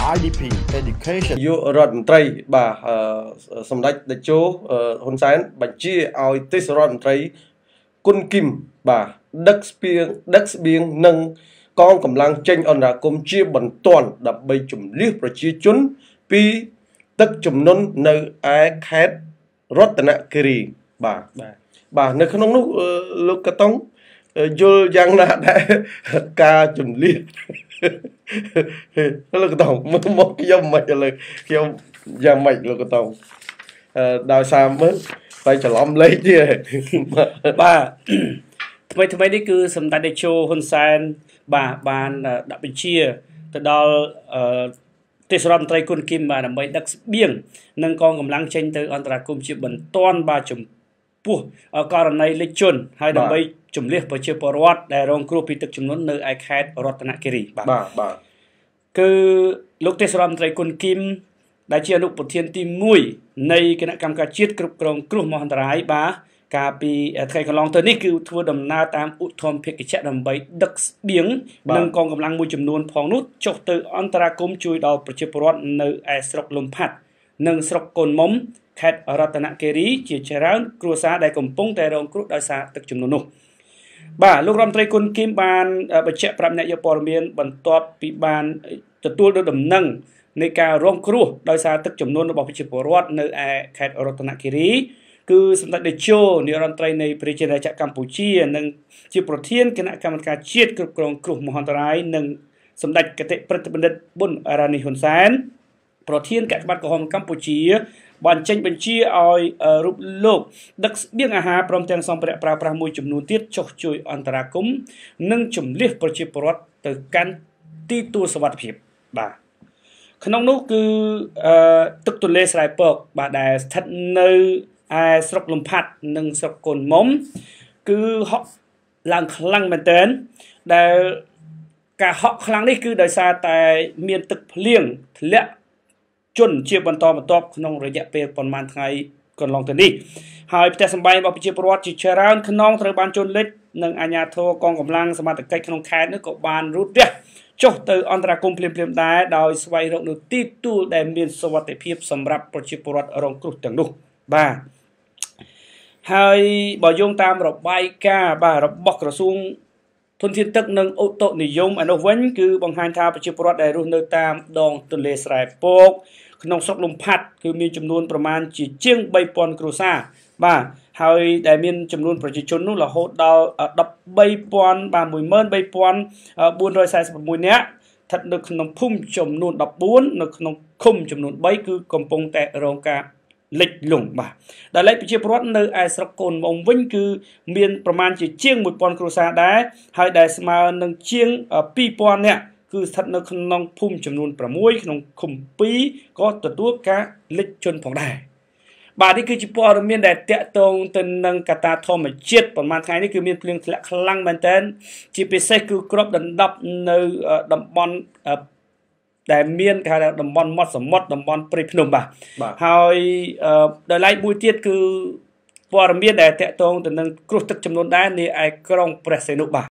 IDP Education យុរដ្ឋមន្ត្រីបាទសម្ដេចតេជោហ៊ុនសែនបញ្ជាឲ្យទេសរដ្ឋមន្ត្រីគុណគីមបាទដឹកស្បៀងនិងកងកម្លាំងចេញអន្តរាគមន៍ជាបន្ទាន់ដើម្បីជំនះប្រជាជនពីទឹកជំនន់នៅឯខេត្តរតនគិរីបាទនៅក្នុងនោះលោកកតុងយល់យ៉ាងណាដែរការជំនះលោកកតុងមកខ្ញុំមិនឥឡូវខ្ញុំយ៉ាងម៉េចលោកកតុងដោយសារមើលតែច្រឡំលេខទៀតបាទថ្មីនេះគឺសម្ដេចតេជោហ៊ុនសែនបាទបានដាក់បញ្ជាទៅដល់ទេសរដ្ឋមន្ត្រីគុណគីមបាទដើម្បីដឹកស្បៀងនិងកងកម្លាំងចេញទៅអន្តរាគមន៍ជាបន្ទាន់បាទចំពោះករណីលិចជនហើយដើម្បីជំនះប្រជាពលរដ្ឋដែលរងគ្រោះពីទឹកជំនន់នៅឯខេត្តរតនគិរីបាទគឺលោកទេសរដ្ឋមន្ត្រីគុណគីមដែលជាអនុប្រធានទី1នៃគណៈកម្មការជាតិគ្រប់គ្រងគ្រោះមហន្តរាយបាទកាលពីថ្ងៃកន្លងទៅនេះគឺធ្វើដំណើរតាមឧទ្ធម្ភាគចក្រដើម្បីដឹកស្បៀងនិងកងកម្លាំងមួយចំនួនផងនោះចុះទៅអន្តរាគមន៍ជួយដល់ប្រជាពលរដ្ឋនៅឯស្រុកលំផាត់និងស្រុកកូនមុំខេត្តរតនគិរីជាច្រើនគ្រួសារដែលកំពុងតែរងគ្រោះដោយសារទឹកជំនន់នោះបាទលោករដ្ឋមន្ត្រីគុណគីមបានបញ្ជាក់ប្រាប់អ្នកយកព័ត៌មានបន្ទាប់ពីបានទទួលនូវដំណឹងនៃការរងគ្រោះដោយសារទឹកជំនន់របស់ប្រជាពលរដ្ឋនៅឯខេត្តរតនគិរីគឺសម្ដេចតេជោនាយរដ្ឋមន្ត្រីនៃប្រជាណាចក្រកម្ពុជានិងជាប្រធានគណៈកម្មការជាតិគ្រប់គ្រងគ្រោះមហន្តរាយនិងសម្ដេចគតិព្រឹទ្ធបណ្ឌិតប៊ុនអរ៉ានីហ៊ុនសែនប្រធានគណៈកម្មការក្រហមកម្ពុជាបានចេញបញ្ជាឲ្យរូបលោកដឹកស្បៀងអាហារព្រមទាំងសម្ភារៈប្រើប្រាស់មួយចំនួនទៀតចុះជួយអន្តរាគមន៍និងជំនះប្រជាពលរដ្ឋទៅកាន់ទីទួលសុវត្ថិភាពបាទក្នុងនោះគឺទឹកទន្លេស្រែពកបាទដែលស្ថិតនៅឯស្រុកលំផាត់និងស្រុកកូនមុំគឺហក់ឡើងខ្លាំងមែនទែនដែលការហក់ខ្លាំងនេះគឺដោយសារតែមានទឹកភ្លៀងធ្លាក់ជន់ជាបន្តបន្ទាប់ក្នុងរយៈពេលប្រហែលថ្ងៃកន្លងទៅនេះហើយផ្ទះសម្បែងរបស់ប្រជាពលរដ្ឋជាច្រើនខ្នងត្រូវបានជន់លិចនិងអាជ្ញាធរកងកម្លាំងសមត្ថកិច្ចក្នុងខេត្តនេះក៏បានរូតរះចុះទៅអន្តរាគមន៍ភ្លាមៗដែរដោយស្វែងរកនូវទីទួលដែលមានសុវត្ថិភាពសម្រាប់ប្រជាពលរដ្ឋរងគ្រោះទាំងនោះបាទហើយបើយោងតាមរបាយការណ៍បាទរបស់ក្រសួងធនធានទឹកនិងឧតុនិយមឯនោះវិញគឺបង្ហាញថាប្រជាពលរដ្ឋដែលរស់នៅតាមដងទន្លេស្រែពកក្នុងស្រុកលំផាត់គឺមានចំនួនប្រមាណជាង 3000 គ្រួសារបាទហើយដែលមានចំនួនប្រជាជននោះរហូតដល់13,000បាទ 13446 នាក់ស្ថិតនៅក្នុងភូមិចំនួន14នៅក្នុងឃុំចំនួន3គឺកំពុងតែរងការលិចលង់បាទដែលលេខប្រជាពលរដ្ឋនៅឯស្រុកកូនមុំវិញគឺមានប្រមាណជាង 1000 គ្រួសារដែរហើយដែលស្មើនឹងជាង 2000 នាក់គឺស្ថិតនៅក្នុងភូមិចំនួន6ក្នុងឃុំ2ក៏ទទួលការលិចជន់ផងដែរបាទនេះគឺជាព័ត៌មានដែលតាក់ទងទៅនឹងកត្តាធម្មជាតិប្រហែលថ្ងៃនេះគឺមានភ្លៀងធ្លាក់ខ្លាំងមែនទែនជាពិសេសគឺគ្របដណ្ដប់នៅតំបន់ដែលមានគេហៅថាតំបន់មាត់សមុទ្រតំបន់ព្រៃភ្នំបាទហើយដោយឡែកមួយទៀតគឺព័ត៌មានដែលតាក់ទងទៅនឹងគ្រោះទឹកចំនួនដែរនៅឯក្រុងព្រះសីហនុបាទ